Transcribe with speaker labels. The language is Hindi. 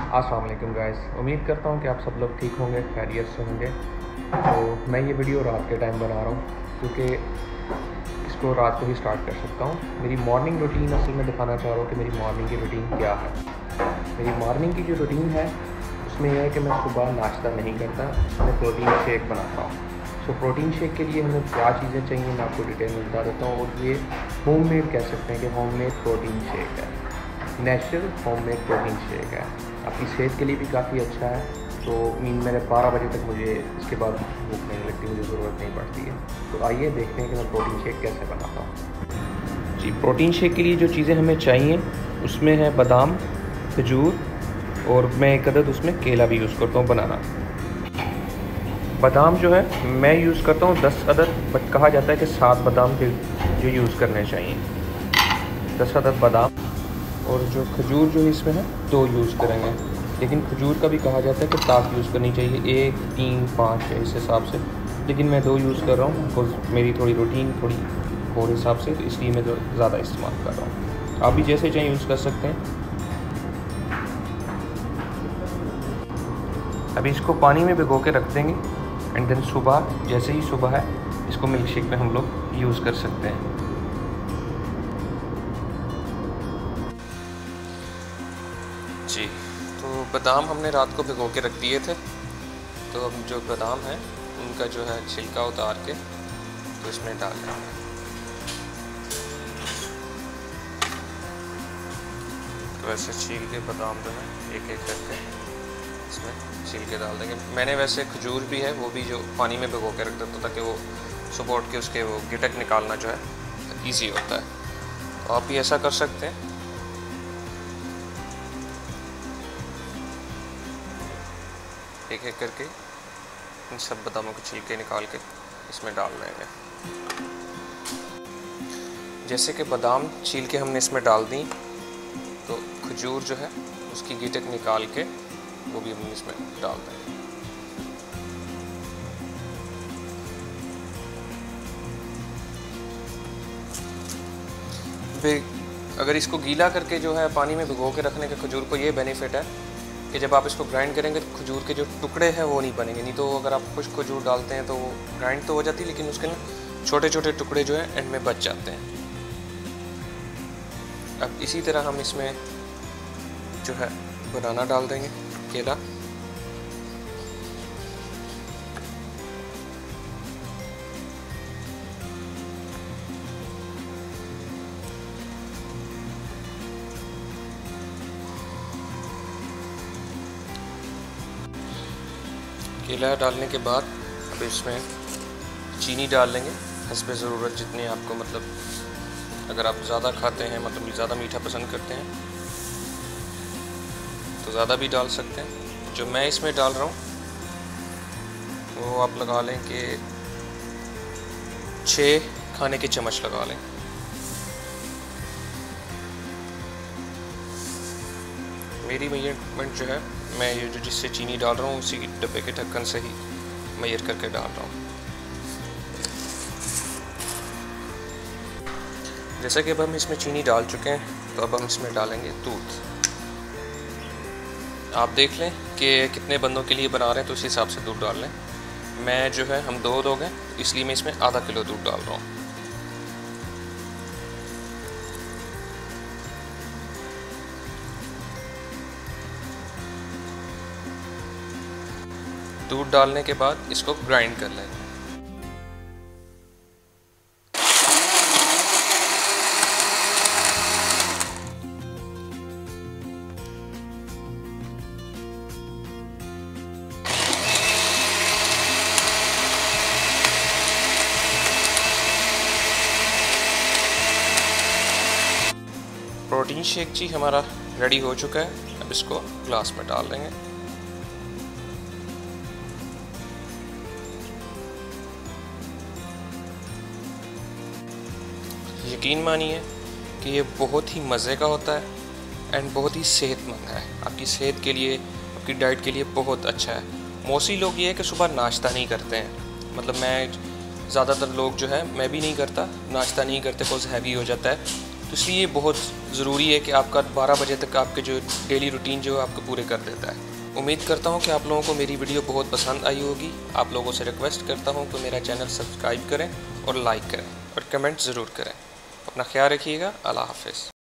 Speaker 1: अस्सलाम वालेकुम गाइस, उम्मीद करता हूँ कि आप सब लोग ठीक होंगे, खैरियत से होंगे। तो मैं ये वीडियो रात के टाइम बना रहा हूँ क्योंकि इसको रात को ही स्टार्ट कर सकता हूँ। मेरी मॉर्निंग रूटीन असल में दिखाना चाह रहा हूँ कि मेरी मॉर्निंग की रूटीन क्या है। मेरी मॉर्निंग की जो रूटीन है उसमें यह है कि मैं सुबह नाश्ता नहीं करता, मैं प्रोटीन शेक बनाता हूँ। सो प्रोटीन शेक के लिए हमें क्या चीज़ें चाहिए मैं आपको डिटेल में बता देता हूँ। और ये होममेड कह सकते हैं कि होममेड प्रोटीन शेक है, नेचुरल होममेड प्रोटीन शेक है। आपकी सेहत के लिए भी काफ़ी अच्छा है। तो मेरे 12 बजे तक मुझे इसके बाद भूख नहीं लगती, मुझे ज़रूरत नहीं पड़ती है। तो आइए देखते हैं कि मैं प्रोटीन शेक कैसे बनाता हूँ। जी, प्रोटीन शेक के लिए जो चीज़ें हमें चाहिए उसमें है बादाम, खजूर और मैं एक अदद उसमें केला भी यूज़ करता हूँ बनाना। बादाम जो है मैं यूज़ करता हूँ 10 अदद, बट कहा जाता है कि 7 बादाम जो यूज़ करने चाहिए। 10 अदद बादाम। और जो खजूर जो इसमें है 2 यूज़ करेंगे, लेकिन खजूर का भी कहा जाता है कि ताक यूज़ करनी चाहिए 1, 3, 5 इस हिसाब से, लेकिन मैं 2 यूज़ कर रहा हूँ बिकॉज मेरी थोड़ी रूटीन थोड़ी और हिसाब से, तो इसलिए मैं ज़्यादा इस्तेमाल कर रहा हूँ। आप भी जैसे चाहें यूज़ कर सकते हैं। अभी इसको पानी में भिगो के रख देंगे एंड देन सुबह जैसे ही सुबह है इसको मिल्क शेक में हम लोग यूज़ कर सकते हैं। जी, तो बादाम हमने रात को भिगो के रख दिए थे। तो अब जो बादाम है उनका जो है छिलका उतार के तो इसमें डाल देंगे। तो वैसे छील के बादाम जो है एक एक करके इसमें छील के डाल देंगे। मैंने वैसे खजूर भी है, वो भी जो पानी में भिगो के रख देता ताकि वो सुबह उठ के उसके वो गिटक निकालना जो है ईजी होता है। तो आप भी ऐसा कर सकते हैं। एक एक करके इन सब बादामों के छिलके निकाल के इसमें डाल देंगे। जैसे कि बादाम छील के हमने इसमें डाल दी, तो खजूर जो है उसकी गिटक निकाल के वो भी हम इसमें डाल देंगे। अगर इसको गीला करके जो है पानी में भिगो के रखने के खजूर को ये बेनिफिट है कि जब आप इसको ग्राइंड करेंगे तो खजूर के जो टुकड़े हैं वो नहीं बनेंगे। नहीं तो अगर आप खुश्क खजूर डालते हैं तो वो ग्राइंड तो हो जाती है, लेकिन उसके ना छोटे छोटे टुकड़े जो है एंड में बच जाते हैं। अब इसी तरह हम इसमें जो है बनाना डाल देंगे, केला। केला डालने के बाद अब इसमें चीनी डाल लेंगे हस्बे ज़रूरत, जितनी आपको मतलब अगर आप ज़्यादा खाते हैं मतलब ज़्यादा मीठा पसंद करते हैं तो ज़्यादा भी डाल सकते हैं। जो मैं इसमें डाल रहा हूँ वो आप लगा लें कि 6 खाने के चम्मच लगा लें। मेरी मेजरमेंट जो है मैं ये जो जिससे चीनी डाल रहा हूँ उसी डब्बे के ढक्कन से ही मेजर करके डाल रहा हूँ। जैसा कि अब हम इसमें चीनी डाल चुके हैं तो अब हम इसमें डालेंगे दूध। आप देख लें कि कितने बंदों के लिए बना रहे हैं तो उस हिसाब से दूध डाल लें। मैं जो है हम 2 लोग हैं इसलिए मैं इसमें आधा किलो दूध डाल रहा हूँ। दूध डालने के बाद इसको ग्राइंड कर लेंगे। प्रोटीन शेक जी हमारा रेडी हो चुका है। अब इसको ग्लास में डाल देंगे। यकीन मानिए कि ये बहुत ही मज़े का होता है एंड बहुत ही सेहतमंद है। आपकी सेहत के लिए, आपकी डाइट के लिए बहुत अच्छा है। मोस्टली लोग ये है कि सुबह नाश्ता नहीं करते हैं, मतलब मैं ज़्यादातर लोग जो है, मैं भी नहीं करता, नाश्ता नहीं करते बिकॉज हैवी हो जाता है। तो इसलिए ये बहुत ज़रूरी है कि आपका 12 बजे तक आपके जो डेली रूटीन जो है आपको पूरे कर देता है। उम्मीद करता हूँ कि आप लोगों को मेरी वीडियो बहुत पसंद आई होगी। आप लोगों से रिक्वेस्ट करता हूँ कि मेरा चैनल सब्सक्राइब करें और लाइक करें और कमेंट ज़रूर करें। अपना ख्याल रखिएगा। अल्लाह हाफ़िज़।